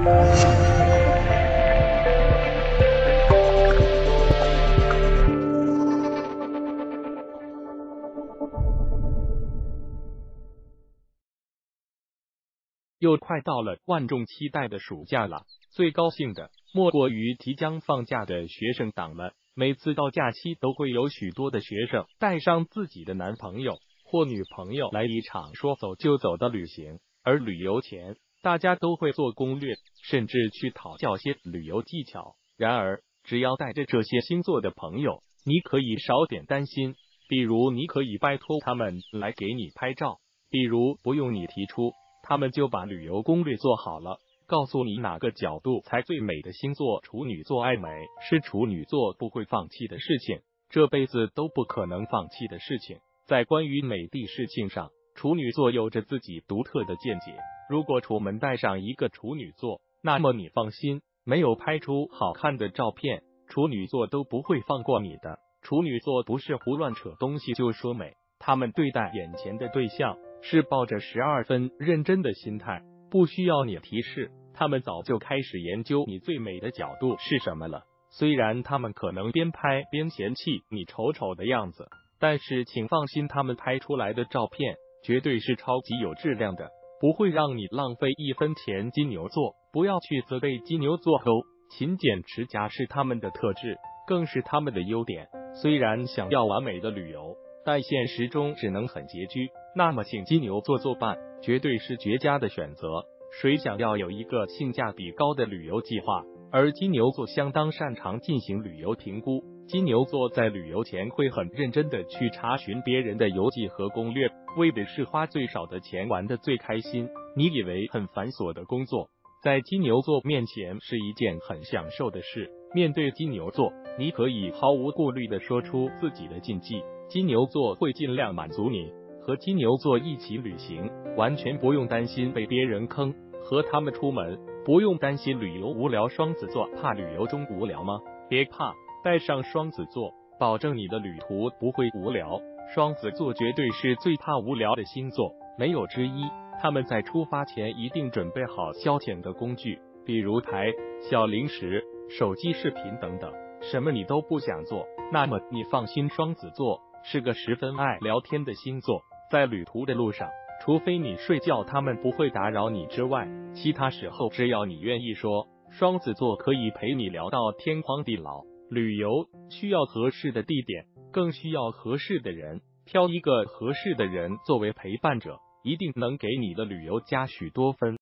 又快到了万众期待的暑假了，最高兴的莫过于即将放假的学生党们。每次到假期，都会有许多的学生带上自己的男朋友或女朋友来一场说走就走的旅行。而旅游前，大家都会做攻略，甚至去讨教些旅游技巧。然而，只要带着这些星座的朋友，你可以少点担心。比如，你可以拜托他们来给你拍照；比如，不用你提出，他们就把旅游攻略做好了，告诉你哪个角度才最美的星座。处女座爱美是处女座不会放弃的事情，这辈子都不可能放弃的事情。在关于美的事情上，处女座有着自己独特的见解。如果出门带上一个处女座，那么你放心，没有拍出好看的照片，处女座都不会放过你的。处女座不是胡乱扯东西就说美，他们对待眼前的对象是抱着12分认真的心态，不需要你提示，他们早就开始研究你最美的角度是什么了。虽然他们可能边拍边嫌弃你丑丑的样子，但是请放心，他们拍出来的照片绝对是超级有质量的，不会让你浪费1分钱。金牛座，不要去责备金牛座哦，勤俭持家是他们的特质，更是他们的优点。虽然想要完美的旅游，但现实中只能很拮据，那么请金牛座作伴，绝对是绝佳的选择。谁想要有一个性价比高的旅游计划？而金牛座相当擅长进行旅游评估，金牛座在旅游前会很认真的去查询别人的游记和攻略，为的是花最少的钱玩得最开心。你以为很繁琐的工作，在金牛座面前是一件很享受的事。面对金牛座，你可以毫无顾虑的说出自己的禁忌，金牛座会尽量满足你。和金牛座一起旅行，完全不用担心被别人坑，和他们出门不用担心旅游无聊。双子座，怕旅游中无聊吗？别怕，带上双子座，保证你的旅途不会无聊。双子座绝对是最怕无聊的星座，没有之一。他们在出发前一定准备好消遣的工具，比如台、小零食、手机视频等等，什么你都不想做，那么你放心，双子座是个十分爱聊天的星座。在旅途的路上，除非你睡觉他们不会打扰你之外，其他时候只要你愿意说，双子座可以陪你聊到天荒地老。旅游需要合适的地点，更需要合适的人，挑一个合适的人作为陪伴者，一定能给你的旅游加许多分。